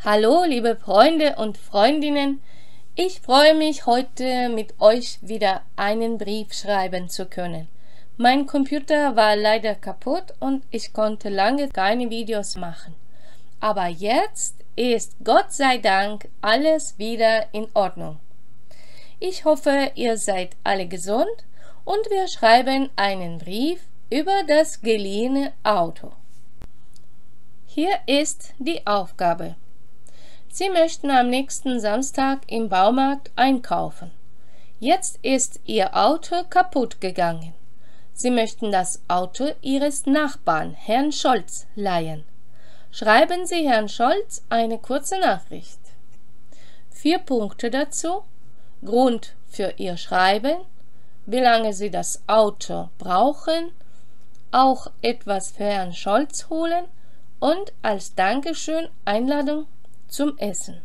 Hallo liebe Freunde und Freundinnen, ich freue mich heute mit euch wieder einen Brief schreiben zu können. Mein Computer war leider kaputt und ich konnte lange keine Videos machen. Aber jetzt ist Gott sei Dank alles wieder in Ordnung. Ich hoffe, ihr seid alle gesund und wir schreiben einen Brief über das geliehene Auto. Hier ist die Aufgabe. Sie möchten am nächsten Samstag im Baumarkt einkaufen. Jetzt ist Ihr Auto kaputt gegangen. Sie möchten das Auto Ihres Nachbarn, Herrn Scholz, leihen. Schreiben Sie Herrn Scholz eine kurze Nachricht. 4 Punkte dazu. Grund für Ihr Schreiben, wie lange Sie das Auto brauchen, auch etwas für Herrn Scholz holen und als Dankeschön Einladung zum Essen.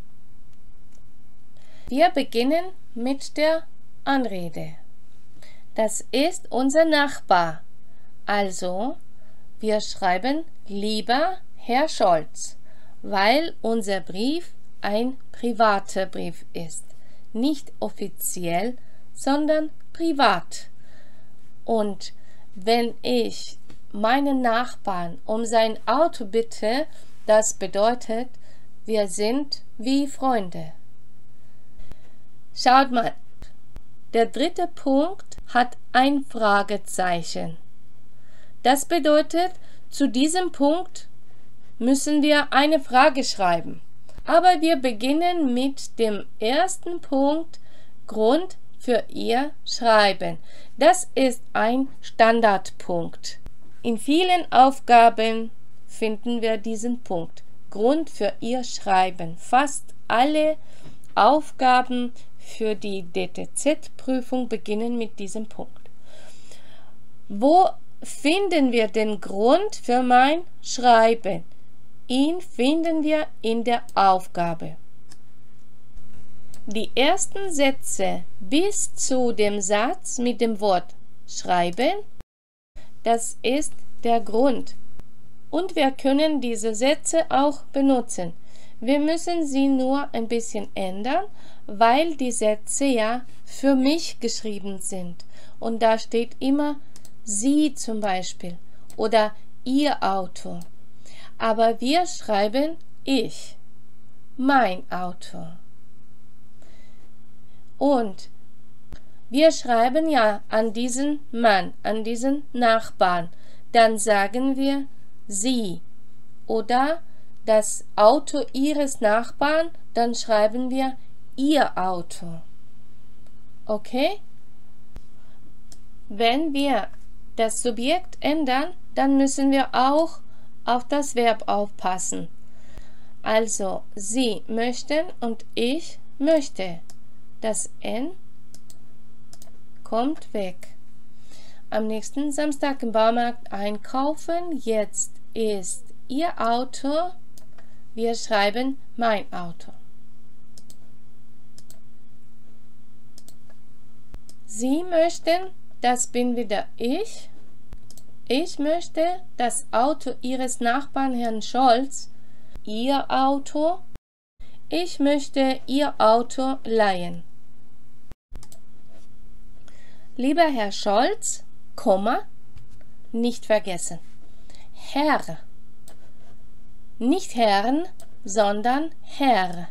Wir beginnen mit der Anrede. Das ist unser Nachbar. Also, wir schreiben lieber Herr Scholz, weil unser Brief ein privater Brief ist. Nicht offiziell, sondern privat. Und wenn ich meinen Nachbarn um sein Auto bitte, das bedeutet, wir sind wie Freunde. Schaut mal, der 3. Punkt hat ein Fragezeichen. Das bedeutet, zu diesem Punkt müssen wir eine Frage schreiben. Aber wir beginnen mit dem 1. Punkt, Grund für Ihr Schreiben. Das ist ein Standardpunkt. In vielen Aufgaben finden wir diesen Punkt. Grund für Ihr Schreiben. Fast alle Aufgaben für die DTZ-Prüfung beginnen mit diesem Punkt. Wo finden wir den Grund für mein Schreiben? Ihn finden wir in der Aufgabe. Die ersten Sätze bis zu dem Satz mit dem Wort schreiben, das ist der Grund. Und wir können diese Sätze auch benutzen. Wir müssen sie nur ein bisschen ändern, weil die Sätze ja für mich geschrieben sind. Und da steht immer Sie zum Beispiel oder Ihr Auto. Aber wir schreiben ich, mein Auto. Und wir schreiben ja an diesen Mann, an diesen Nachbarn. Dann sagen wir Sie oder das Auto Ihres Nachbarn, dann schreiben wir Ihr Auto. Okay? Wenn wir das Subjekt ändern, dann müssen wir auch auf das Verb aufpassen. Also, Sie möchten und ich möchte. Das N kommt weg. Am nächsten Samstag im Baumarkt einkaufen. Jetzt ist Ihr Auto. Wir schreiben mein Auto. Sie möchten, das bin wieder ich. Ich möchte das Auto Ihres Nachbarn, Herrn Scholz. Ihr Auto. Ich möchte Ihr Auto leihen. Lieber Herr Scholz, Komma, nicht vergessen. Herr. Nicht Herrn, sondern Herr.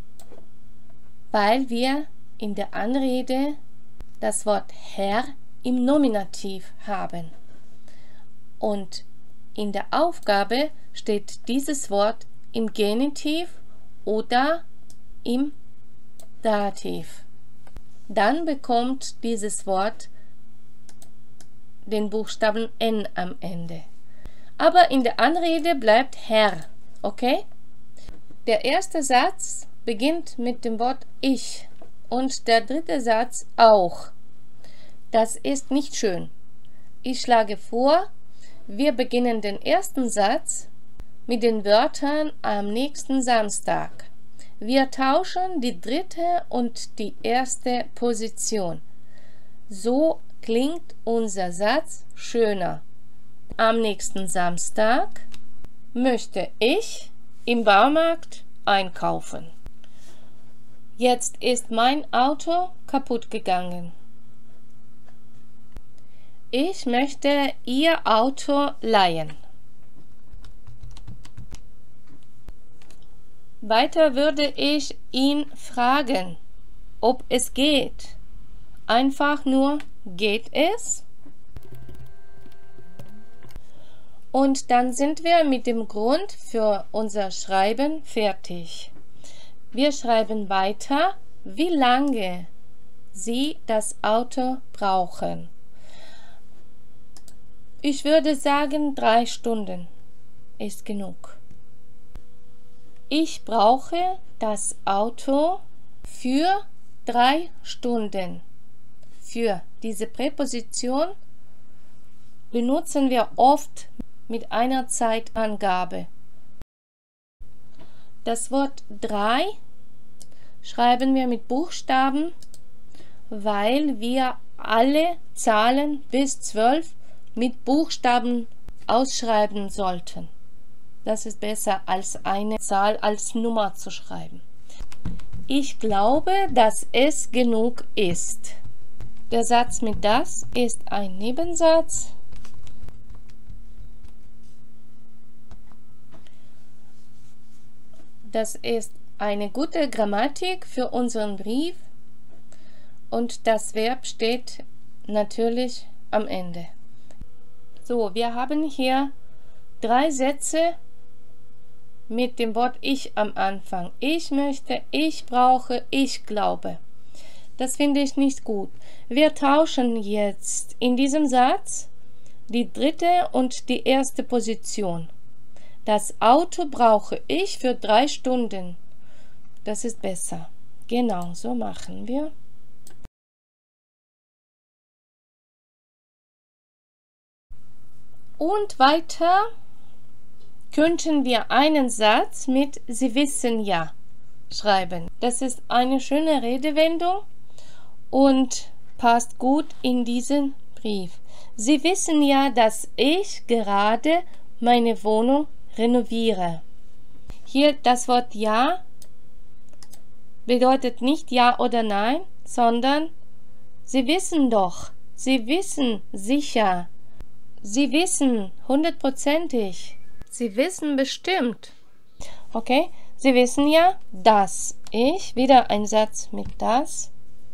Weil wir in der Anrede das Wort Herr im Nominativ haben. Und in der Aufgabe steht dieses Wort im Genitiv oder im Dativ. Dann bekommt dieses Wort den Buchstaben N am Ende. Aber in der Anrede bleibt Herr, okay? Der erste Satz beginnt mit dem Wort ich und der 3. Satz auch. Das ist nicht schön. Ich schlage vor, wir beginnen den ersten Satz mit den Wörtern am nächsten Samstag. Wir tauschen die 3. und die 1. Position. So klingt unser Satz schöner. Am nächsten Samstag möchte ich im Baumarkt einkaufen. Jetzt ist mein Auto kaputt gegangen. Ich möchte Ihr Auto leihen. Weiter würde ich ihn fragen, ob es geht. Einfach nur, geht es? Und dann sind wir mit dem Grund für unser Schreiben fertig. Wir schreiben weiter, wie lange Sie das Auto brauchen. Ich würde sagen, 3 Stunden ist genug. Ich brauche das Auto für 3 Stunden. Für diese Präposition benutzen wir oft mit einer Zeitangabe. Das Wort 3 schreiben wir mit Buchstaben, weil wir alle Zahlen bis 12 mit Buchstaben ausschreiben sollten. Das ist besser als eine Zahl als Nummer zu schreiben. Ich glaube, dass es genug ist. Der Satz mit das ist ein Nebensatz. Das ist eine gute Grammatik für unseren Brief und das Verb steht natürlich am Ende. So, wir haben hier 3 Sätze mit dem Wort ich am Anfang. Ich möchte, ich brauche, ich glaube. Das finde ich nicht gut. Wir tauschen jetzt in diesem Satz die dritte und die erste Position. Das Auto brauche ich für 3 Stunden. Das ist besser. Genau, so machen wir. Und weiter könnten wir einen Satz mit Sie wissen ja schreiben. Das ist eine schöne Redewendung und passt gut in diesen Brief. Sie wissen ja, dass ich gerade meine Wohnung renoviere. Hier das Wort ja bedeutet nicht ja oder nein, sondern Sie wissen doch, Sie wissen sicher, Sie wissen 100%ig. Sie wissen bestimmt. Okay? Sie wissen ja, dass ich, wieder ein Satz mit das,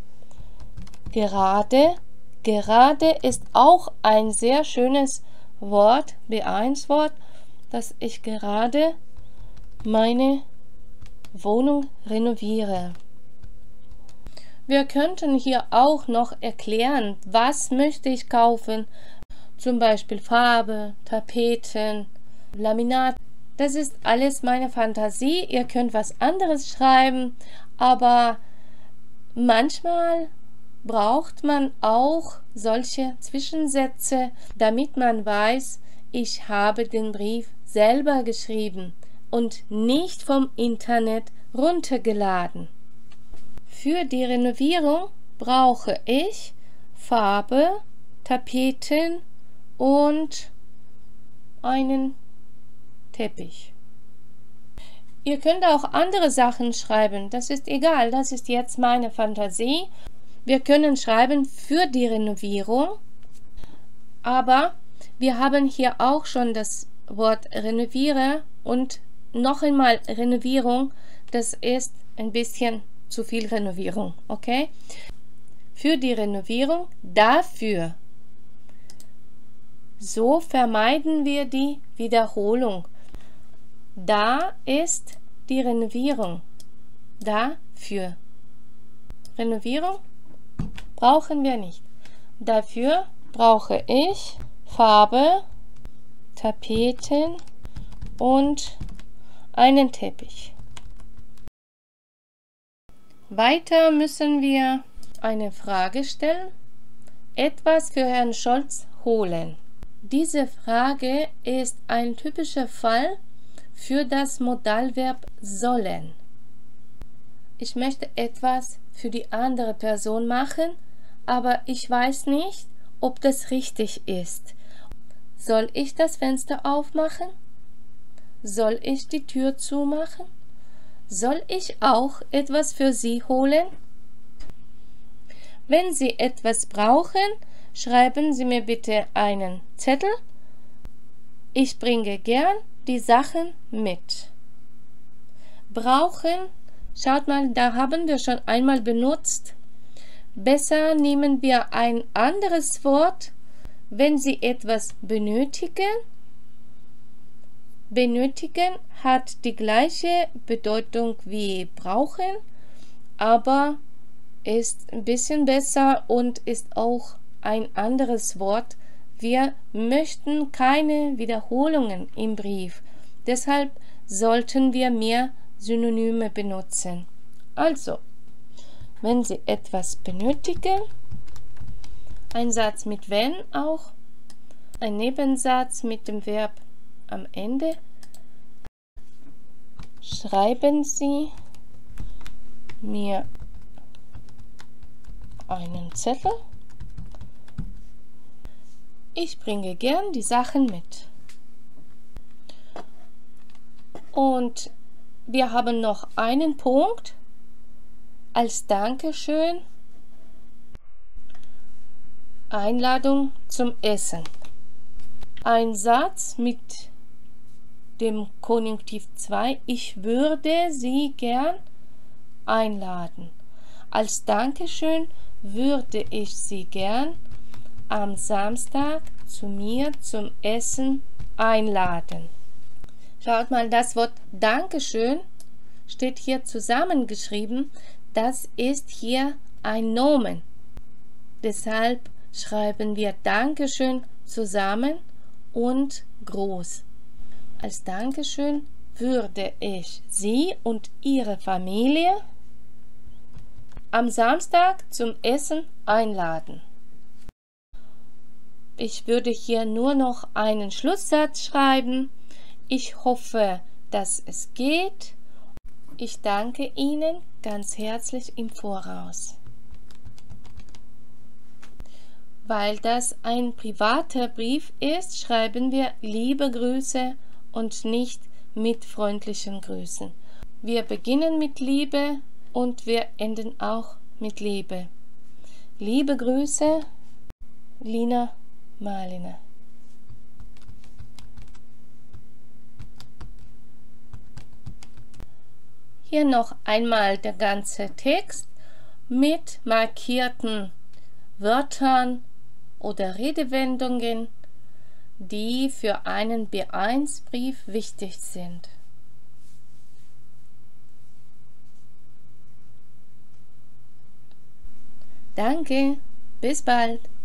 gerade ist auch ein sehr schönes Wort, B1-Wort, dass ich gerade meine Wohnung renoviere. Wir könnten hier auch noch erklären, was möchte ich kaufen, zum Beispiel Farbe, Tapeten, Laminat. Das ist alles meine Fantasie. Ihr könnt was anderes schreiben, aber manchmal braucht man auch solche Zwischensätze, damit man weiß, ich habe den Brief selber geschrieben und nicht vom Internet runtergeladen. Für die Renovierung brauche ich Farbe, Tapeten und einen Teppich. Ihr könnt auch andere Sachen schreiben, das ist egal, das ist jetzt meine Fantasie. Wir können schreiben für die Renovierung, aber wir haben hier auch schon das Wort renoviere und noch einmal Renovierung, das ist ein bisschen zu viel Renovierung, okay? Für die Renovierung, dafür. So vermeiden wir die Wiederholung. Da ist die Renovierung. Dafür. Renovierung brauchen wir nicht. Dafür brauche ich Farbe, Tapeten und einen Teppich. Weiter müssen wir eine Frage stellen. Etwas für Herrn Scholz holen. Diese Frage ist ein typischer Fall für das Modalverb sollen. Ich möchte etwas für die andere Person machen, aber ich weiß nicht, ob das richtig ist. Soll ich das Fenster aufmachen? Soll ich die Tür zumachen? Soll ich auch etwas für Sie holen? Wenn Sie etwas brauchen, schreiben Sie mir bitte einen Zettel. Ich bringe gern die Sachen mit. Brauchen, schaut mal, da haben wir schon einmal benutzt. Besser nehmen wir ein anderes Wort, wenn Sie etwas benötigen. Benötigen hat die gleiche Bedeutung wie brauchen, aber ist ein bisschen besser und ist auch ein anderes Wort. Wir möchten keine Wiederholungen im Brief. Deshalb sollten wir mehr Synonyme benutzen. Also, wenn Sie etwas benötigen, ein Satz mit wenn auch, ein Nebensatz mit dem Verb am Ende, schreiben Sie mir einen Zettel. Ich bringe gern die Sachen mit. Und wir haben noch einen Punkt als Dankeschön. Einladung zum Essen. Ein Satz mit dem Konjunktiv 2. Ich würde Sie gern einladen. Als Dankeschön würde ich Sie gern am Samstag zu mir zum Essen einladen. Schaut mal, das Wort Dankeschön steht hier zusammengeschrieben. Das ist hier ein Nomen. Deshalb schreiben wir Dankeschön zusammen und groß. Als Dankeschön würde ich Sie und Ihre Familie am Samstag zum Essen einladen. Ich würde hier nur noch einen Schlusssatz schreiben. Ich hoffe, dass es geht. Ich danke Ihnen ganz herzlich im Voraus. Weil das ein privater Brief ist, schreiben wir liebe Grüße und nicht mit freundlichen Grüßen. Wir beginnen mit Liebe und wir enden auch mit Liebe. Liebe Grüße, Lina Malina. Hier noch einmal der ganze Text mit markierten Wörtern oder Redewendungen, die für einen B1-Brief wichtig sind. Danke, bis bald.